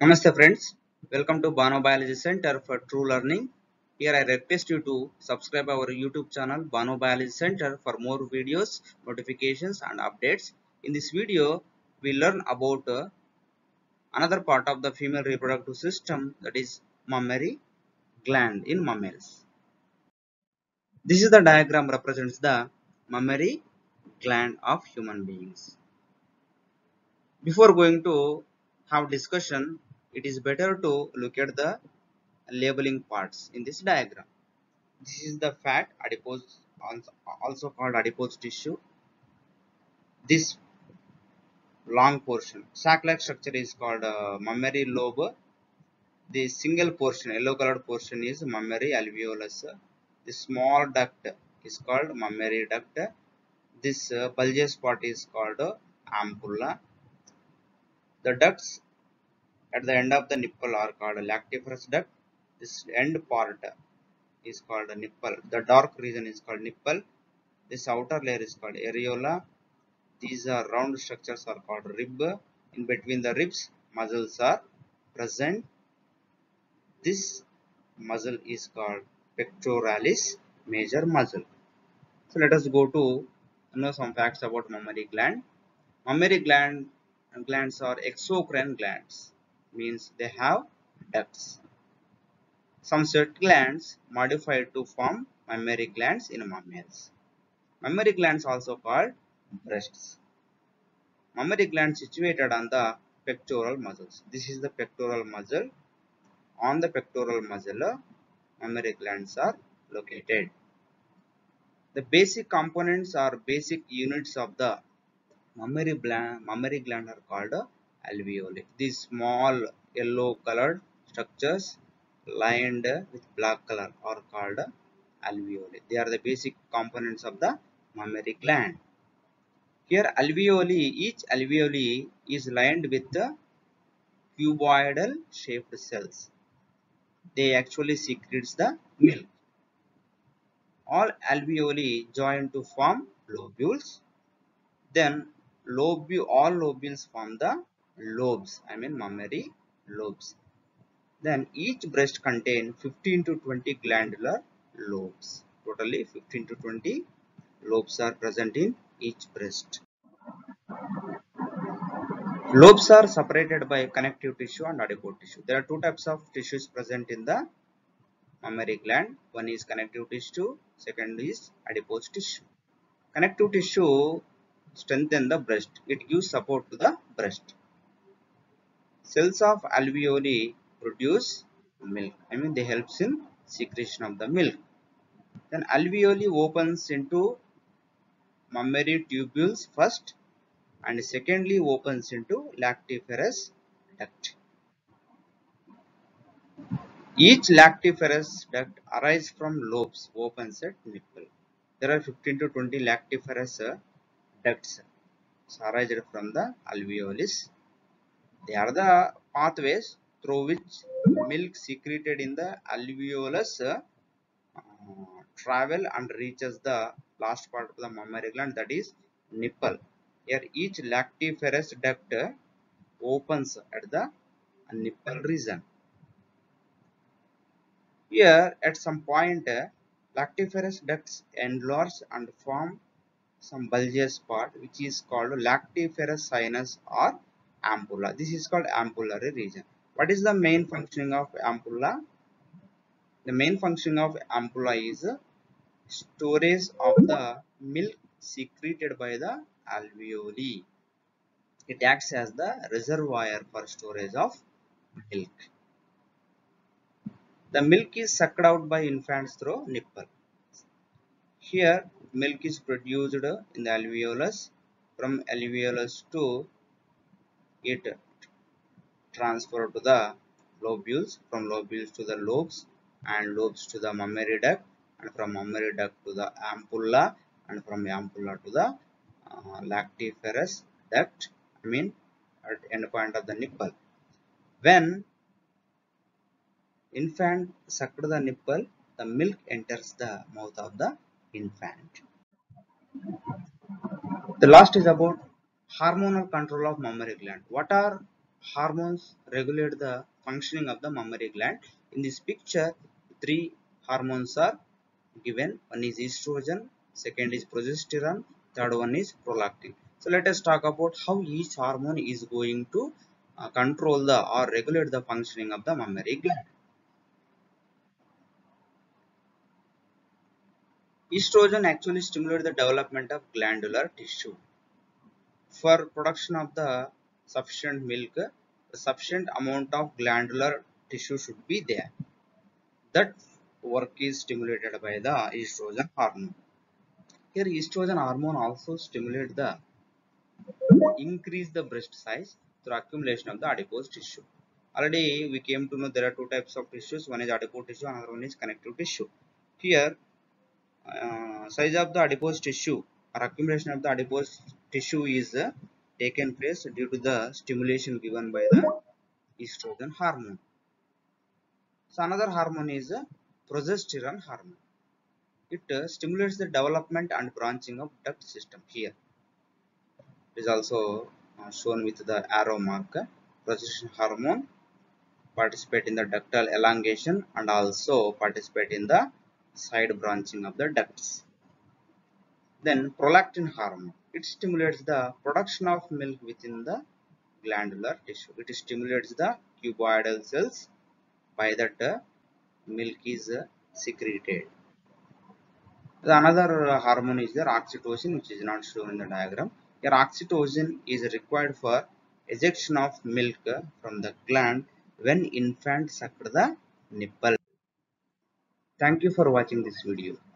Namaste friends, welcome to Biology Center for True Learning. Here I request you to subscribe our YouTube channel Biology Center for more videos, notifications and updates. In this video, we learn about another part of the female reproductive system, that is mammary gland in mammals. This is the diagram represents the mammary gland of human beings. Before going to have discussion, it is better to look at the labeling parts in this diagram. This is the fat adipose, also called adipose tissue. This long portion, sac-like structure, is called mammary lobe. The single portion, yellow colored portion, is mammary alveolus. The small duct is called mammary duct. This bulgous part is called ampulla. The ducts at the end of the nipple are called lactiferous duct. This end part is called a nipple. The dark region is called nipple. This outer layer is called areola. These are round structures are called rib. In between the ribs, muscles are present. This muscle is called pectoralis major muscle. So let us go to know some facts about mammary gland. Mammary glands are exocrine glands, means they have ducts. Some sweat glands modified to form mammary glands in mammals. Mammary glands also called breasts. Mammary gland situated on the pectoral muscles. This is the pectoral muscle. On the pectoral muscle, mammary glands are located. The basic components or basic units of the mammary gland are called alveoli. These small yellow colored structures lined with black color are called alveoli. They are the basic components of the mammary gland. Here each alveoli is lined with the cuboidal shaped cells. They actually secretes the milk. All alveoli join to form lobules. Then all lobules form the lobes, mammary lobes. Then each breast contains 15 to 20 glandular lobes. Totally 15 to 20 lobes are present in each breast. Lobes are separated by connective tissue and adipose tissue. There are two types of tissues present in the mammary gland. One is connective tissue, second is adipose tissue. Connective tissue strengthens the breast. It gives support to the breast. Cells of alveoli produce milk. They helps in secretion of the milk. Then alveoli opens into mammary tubules first, and secondly opens into lactiferous duct. Each lactiferous duct arises from lobes opens at nipple. There are 15 to 20 lactiferous ducts arised from the alveolus. They are the pathways through which milk secreted in the alveolus travel and reaches the last part of the mammary gland, that is nipple. Here each lactiferous duct opens at the nipple region. Here at some point lactiferous ducts enlarge and form some bulgous part which is called lactiferous sinus or ampulla. This is called ampullary region. What is the main functioning of ampulla? The main function of ampulla is storage of the milk secreted by the alveoli. It acts as the reservoir for storage of milk. The milk is sucked out by infants through nipple. Here milk is produced in the alveolus. From alveolus to it transferred to the lobules, from lobules to the lobes, and lobes to the mammary duct, and from mammary duct to the ampulla, and from ampulla to the lactiferous duct, at end point of the nipple. When infant sucked the nipple, the milk enters the mouth of the infant. The last is about hormonal control of mammary gland. What are hormones regulate the functioning of the mammary gland. In this picture, three hormones are given. One is estrogen, second is progesterone, third one is prolactin. So let us talk about how each hormone is going to control the or regulate the functioning of the mammary gland. Estrogen actually stimulates the development of glandular tissue. For production of the sufficient milk, a sufficient amount of glandular tissue should be there. That work is stimulated by the estrogen hormone. Here estrogen hormone also stimulates the increase the breast size through accumulation of the adipose tissue. Already we came to know there are two types of tissues. One is adipose tissue, another one is connective tissue. Here size of the adipose tissue or accumulation of the adipose tissue is taken place due to the stimulation given by the estrogen hormone. So another hormone is progesterone hormone. It stimulates the development and branching of duct system. Here it is also shown with the arrow mark. Progesterone hormone participate in the ductal elongation and also participate in the side branching of the ducts. Then prolactin hormone. It stimulates the production of milk within the glandular tissue. It stimulates the cuboidal cells by that milk is secreted. The another hormone is the oxytocin, which is not shown in the diagram. Here oxytocin is required for ejection of milk from the gland when infant sucked the nipple. Thank you for watching this video.